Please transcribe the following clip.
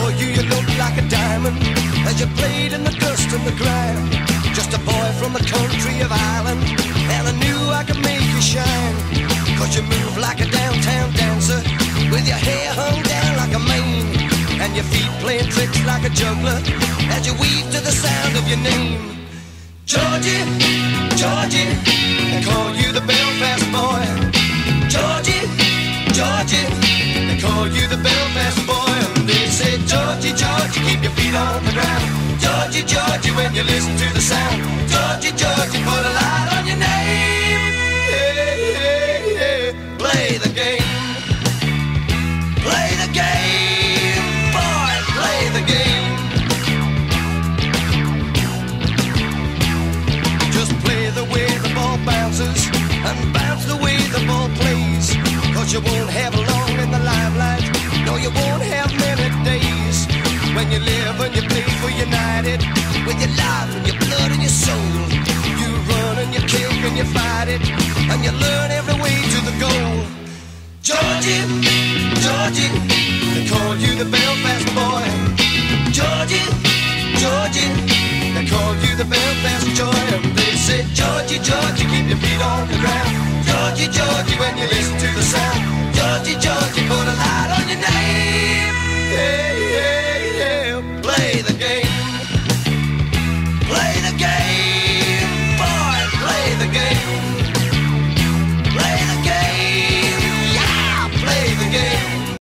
saw you, you looked like a diamond as you played in the dust and the grime. Just a boy from the country of Ireland, and I knew I could make you shine. Cause you move like a downtown dancer, with your hair hung down like a mane, and your feet playing tricks like a juggler, as you weave to the sound of your name. Georgie, Georgie, they call you the Belfast boy. Georgie, Georgie, they call you the Belfast boy. And they say, Georgie, Georgie, keep your feet on the ground. Georgie, Georgie, when you listen to the sound. Georgie, Georgie, put a light on your name. Hey, hey, hey. Play the game. Play the game, boy, play the game. Just play the way the ball bounces, and bounce the way the ball plays. Cause you won't have long in the limelight, no, you won't have many days. When you live and you play for United, with your life and your blood and your soul. You run and you kick and you fight it, and you learn every way to the goal. Georgie, Georgie, they call you the Belfast boy. Georgie, Georgie, they call you the Belfast joy. And they say, Georgie, Georgie, keep your feet on the ground. Georgie, Georgie, when you listen to the sound. Georgie, Georgie, put a light on your name.